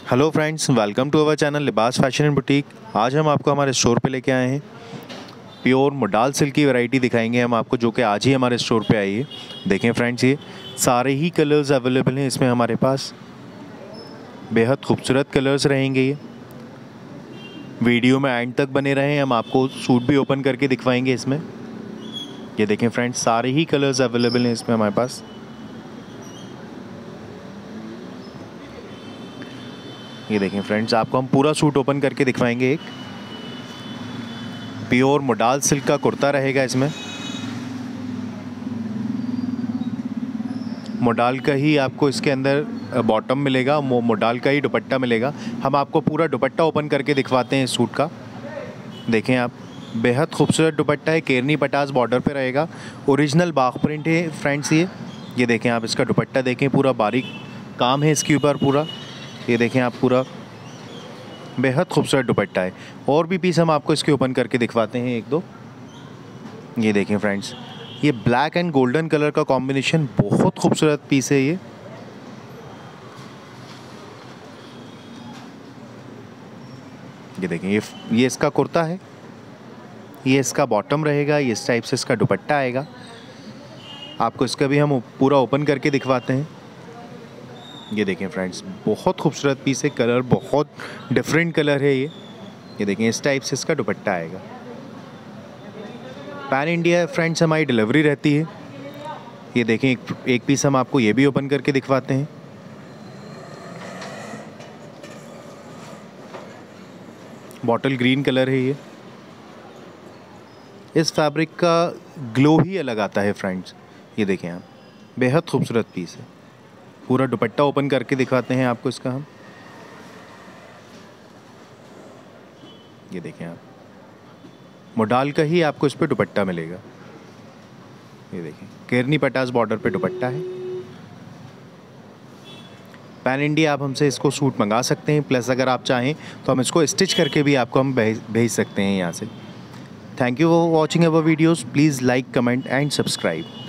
Hello friends, welcome to our channel Libas fashion and boutique. आज हम आपको हमारे स्टोर पे लेके आए हैं प्योर मोडाल सिल्क की वैरायटी दिखाएंगे हम आपको, जो कि आज ही हमारे स्टोर पे आई है। देखें फ्रेंड्स, ये सारे ही कलर्स अवेलेबल हैं इसमें हमारे पास। बेहद खूबसूरत कलर्स रहेंगे ये। वीडियो में एंड तक बने रहें, हम आपको सूट भी ओपन करके दिखवाएंगे इसमें। ये देखें फ्रेंड्स, सारे ही कलर्स अवेलेबल हैं इसमें हमारे पास। ये देखें फ्रेंड्स, आपको हम पूरा सूट ओपन करके दिखवाएंगे। एक प्योर मोडाल सिल्क का कुर्ता रहेगा इसमें। मोडाल का ही आपको इसके अंदर बॉटम मिलेगा, मोडाल का ही दुपट्टा मिलेगा। हम आपको पूरा दुपट्टा ओपन करके दिखवाते हैं इस सूट का। देखें आप, बेहद खूबसूरत दुपट्टा है, केरनी पटास बॉर्डर पे रहेगा। ओरिजिनल बाग प्रिंट है फ्रेंड्स ये देखें आप, इसका दुपट्टा देखें, पूरा बारीक काम है इसके ऊपर पूरा। ये देखें आप, पूरा बेहद खूबसूरत दुपट्टा है। और भी पीस हम आपको इसके ओपन करके दिखवाते हैं एक दो। ये देखें फ्रेंड्स, ये ब्लैक एंड गोल्डन कलर का कॉम्बिनेशन, बहुत खूबसूरत पीस है ये। देखें, ये इसका कुर्ता है, ये इसका बॉटम रहेगा, ये इस टाइप से इसका दुपट्टा आएगा। आपको इसका भी हम पूरा ओपन करके दिखवाते हैं। ये देखें फ्रेंड्स, बहुत खूबसूरत पीस है, कलर बहुत डिफरेंट कलर है ये देखें, इस टाइप से इसका दुपट्टा आएगा। पैन इंडिया फ्रेंड्स हमारी डिलीवरी रहती है। ये देखें, एक पीस हम आपको ये भी ओपन करके दिखवाते हैं। बॉटल ग्रीन कलर है ये। इस फैब्रिक का ग्लो ही अलग आता है फ्रेंड्स। ये देखें आप, बेहद खूबसूरत पीस है। पूरा दुपट्टा ओपन करके दिखाते हैं आपको इसका हम। ये देखें आप, मोडाल का ही आपको इस पे दुपट्टा मिलेगा। ये देखें, केरनी पटास बॉर्डर पे दुपट्टा है। पैन इंडिया आप हमसे इसको सूट मंगा सकते हैं, प्लस अगर आप चाहें तो हम इसको स्टिच करके भी आपको हम भेज सकते हैं यहाँ से। Thank you for watching our videos. Please like, comment and subscribe.